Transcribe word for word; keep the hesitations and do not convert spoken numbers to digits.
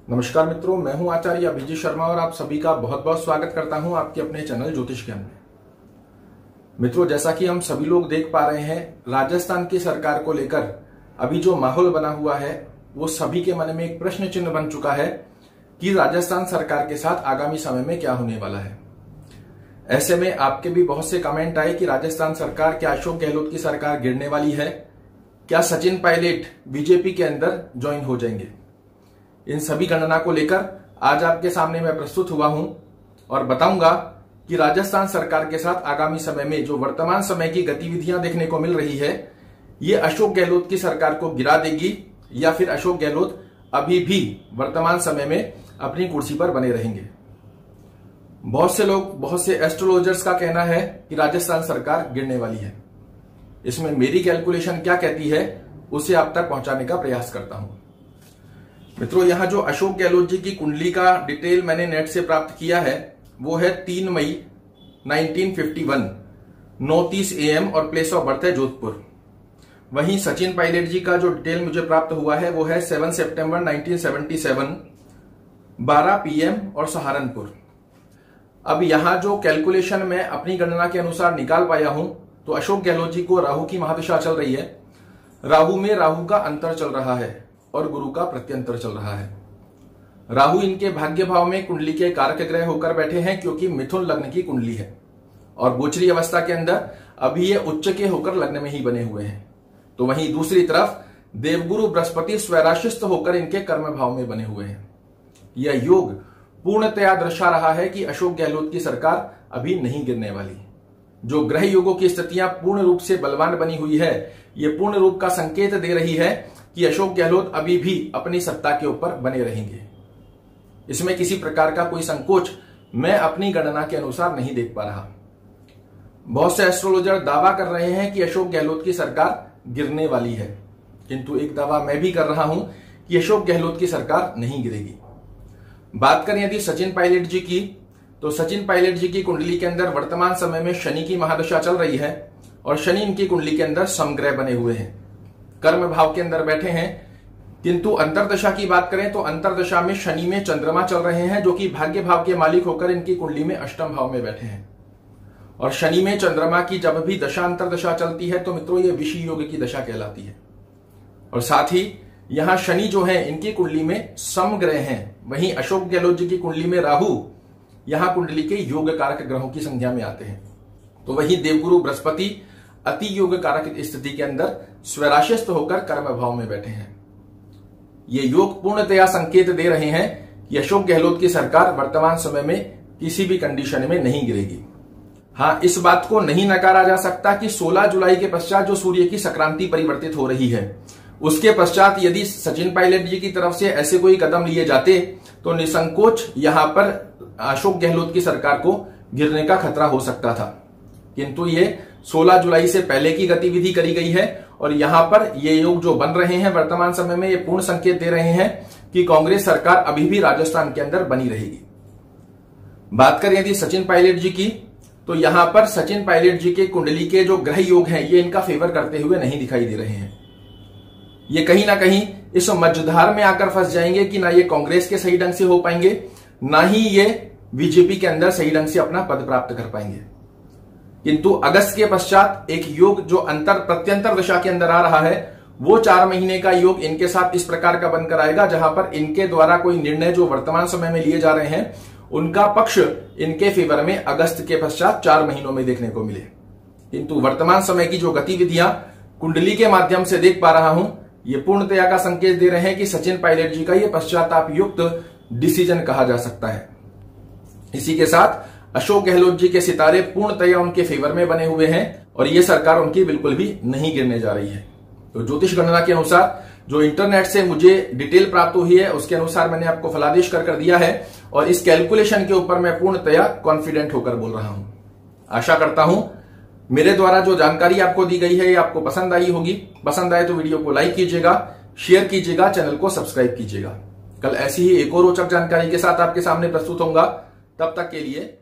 नमस्कार मित्रों, मैं हूं आचार्य अभिजीत शर्मा और आप सभी का बहुत बहुत स्वागत करता हूं आपके अपने चैनल ज्योतिष ज्ञान में। मित्रों, जैसा कि हम सभी लोग देख पा रहे हैं, राजस्थान की सरकार को लेकर अभी जो माहौल बना हुआ है वो सभी के मन में एक प्रश्न चिन्ह बन चुका है कि राजस्थान सरकार के साथ आगामी समय में क्या होने वाला है। ऐसे में आपके भी बहुत से कमेंट आए कि राजस्थान सरकार, क्या अशोक गहलोत की सरकार गिरने वाली है, क्या सचिन पायलट बीजेपी के अंदर ज्वाइन हो जाएंगे। इन सभी गणना को लेकर आज आपके सामने मैं प्रस्तुत हुआ हूं और बताऊंगा कि राजस्थान सरकार के साथ आगामी समय में जो वर्तमान समय की गतिविधियां देखने को मिल रही है, ये अशोक गहलोत की सरकार को गिरा देगी या फिर अशोक गहलोत अभी भी वर्तमान समय में अपनी कुर्सी पर बने रहेंगे। बहुत से लोग, बहुत से एस्ट्रोलॉजर्स का कहना है कि राजस्थान सरकार गिरने वाली है। इसमें मेरी कैलकुलेशन क्या कहती है उसे आप तक पहुंचाने का प्रयास करता हूं। मित्रों, यहां जो अशोक गहलोत जी की कुंडली का डिटेल मैंने नेट से प्राप्त किया है वो है तीन मई उन्नीस सौ इक्यावन, नौ तीस ए एम और प्लेस ऑफ बर्थ है जोधपुर। वहीं सचिन पायलट जी का जो डिटेल मुझे प्राप्त हुआ है वो है सात सितंबर उन्नीस सौ सतहत्तर, बारह पी एम और सहारनपुर। अब यहां जो कैलकुलेशन मैं अपनी गणना के अनुसार निकाल पाया हूं तो अशोक गहलोत जी को राहु की महादशा चल रही है। राहु में राहु का अंतर चल रहा है और गुरु का प्रत्यंतर चल रहा है। राहु इनके भाग्य भाव में कुंडली के कारक ग्रह होकर बैठे हैं क्योंकि मिथुन लग्न की कुंडली है और गोचरी अवस्था के अंदर अभी ये उच्च के होकर लग्न में ही बने हुए हैं। तो वहीं दूसरी तरफ देवगुरु बृहस्पति स्वराशिस्थ होकर इनके कर्म भाव में बने हुए हैं। यह योग पूर्णतया दर्शा रहा है कि अशोक गहलोत की सरकार अभी नहीं गिरने वाली। जो ग्रह योगों की स्थितियां पूर्ण रूप से बलवान बनी हुई है, ये पूर्ण रूप का संकेत दे रही है कि अशोक गहलोत अभी भी अपनी सत्ता के ऊपर बने रहेंगे। इसमें किसी प्रकार का कोई संकोच मैं अपनी गणना के अनुसार नहीं देख पा रहा। बहुत से एस्ट्रोलॉजर दावा कर रहे हैं कि अशोक गहलोत की सरकार गिरने वाली है, किंतु एक दावा मैं भी कर रहा हूं कि अशोक गहलोत की सरकार नहीं गिरेगी। बात करें यदि सचिन पायलट जी की, तो सचिन पायलट जी की कुंडली के अंदर वर्तमान समय में शनि की महादशा चल रही है और शनि इनकी कुंडली के अंदर समग्रह बने हुए हैं, कर्म भाव के अंदर बैठे हैं। किंतु अंतरदशा की बात करें तो अंतरदशा में शनि में चंद्रमा चल रहे हैं जो कि भाग्य भाव के मालिक होकर इनकी कुंडली में अष्टम भाव में बैठे हैं। और शनि में चंद्रमा की जब भी दशा अंतरदशा चलती है तो मित्रों ये विषय योग की दशा कहलाती है। और साथ ही यहां शनि जो है इनकी कुंडली में समग्रह हैं। वहीं अशोक गहलोत जी की कुंडली में राहु यहां कुंडली के योग कारक ग्रहों की संख्या में आते हैं। तो वहीं देवगुरु बृहस्पति अति योग कारक स्थिति के अंदर स्वराशिस्थ होकर कर्म भाव में बैठे हैं। ये योग पूर्णतया संकेत दे रहे हैं कि अशोक गहलोत की सरकार वर्तमान समय में किसी भी कंडीशन में नहीं गिरेगी। हाँ, इस बात को नहीं नकारा जा सकता कि सोलह जुलाई के पश्चात जो सूर्य की संक्रांति परिवर्तित हो रही है, उसके पश्चात यदि सचिन पायलट जी की तरफ से ऐसे कोई कदम लिए जाते तो निसंकोच यहां पर अशोक गहलोत की सरकार को गिरने का खतरा हो सकता था। किंतु ये सोलह जुलाई से पहले की गतिविधि करी गई है और यहां पर ये योग जो बन रहे हैं वर्तमान समय में, ये पूर्ण संकेत दे रहे हैं कि कांग्रेस सरकार अभी भी राजस्थान के अंदर बनी रहेगी। बात करें यदि सचिन पायलट जी की, तो यहां पर सचिन पायलट जी के कुंडली के जो ग्रह योग हैं ये इनका फेवर करते हुए नहीं दिखाई दे रहे हैं। ये कहीं ना कहीं इस मझधार में आकर फंस जाएंगे कि ना ये कांग्रेस के सही ढंग से हो पाएंगे, ना ही ये बीजेपी के अंदर सही ढंग से अपना पद प्राप्त कर पाएंगे। किंतु अगस्त के पश्चात एक योग जो अंतर प्रत्यंतर दशा के अंदर आ रहा है, वो चार महीने का योग इनके साथ इस प्रकार का बनकर आएगा जहां पर इनके द्वारा कोई निर्णय जो वर्तमान समय में लिए जा रहे हैं उनका पक्ष इनके फेवर में अगस्त के पश्चात चार महीनों में देखने को मिले। किंतु वर्तमान समय की जो गतिविधियां कुंडली के माध्यम से देख पा रहा हूं, ये पूर्णतया का संकेत दे रहे हैं कि सचिन पायलट जी का ये पश्चाताप युक्त डिसीजन कहा जा सकता है। इसी के साथ अशोक गहलोत जी के सितारे पूर्णतया उनके फेवर में बने हुए हैं और ये सरकार उनकी बिल्कुल भी नहीं गिरने जा रही है। तो ज्योतिष गणना के अनुसार जो इंटरनेट से मुझे डिटेल प्राप्त हुई है उसके अनुसार मैंने आपको फलादेश कर कर दिया है और इस कैलकुलेशन के ऊपर मैं पूर्णतया कॉन्फिडेंट होकर बोल रहा हूं। आशा करता हूं मेरे द्वारा जो जानकारी आपको दी गई है ये आपको पसंद आई होगी। पसंद आए तो वीडियो को लाइक कीजिएगा, शेयर कीजिएगा, चैनल को सब्सक्राइब कीजिएगा। कल ऐसी ही एक और रोचक जानकारी के साथ आपके सामने प्रस्तुत होऊंगा। तब तक के लिए